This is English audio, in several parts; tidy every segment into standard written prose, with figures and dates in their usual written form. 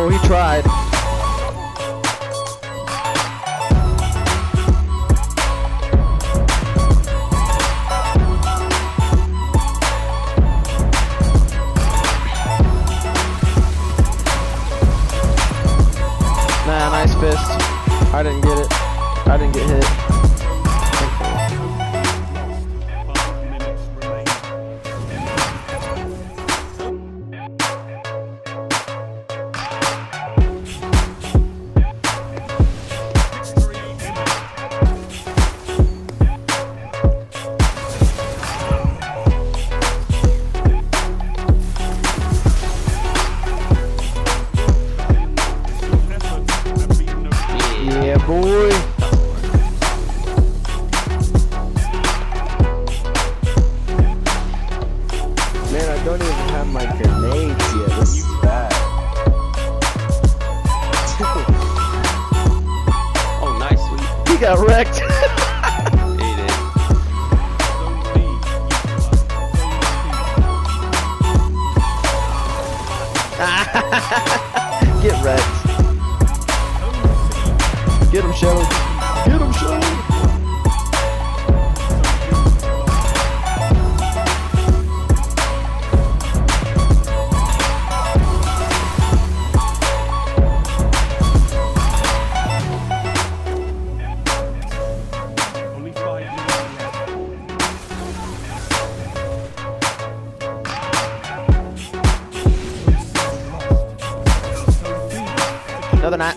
Oh, he tried. Nah, nice fist. I didn't get it. I didn't get hit. Yeah, boy. Man, I don't even have my grenades yet. This is bad. Oh, nice, sweet. He got wrecked. He did. Get wrecked. Get him, Shadow. Get him, Shadow. Another night.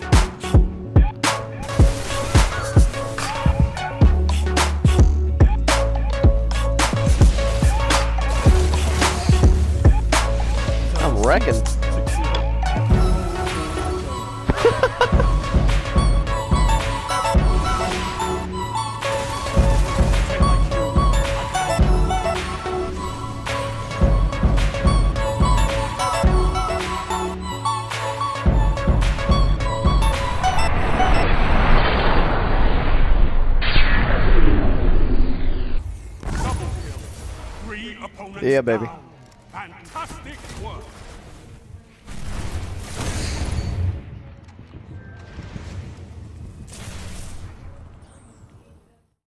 I'm wrecking. Yeah, baby. Fantastic work.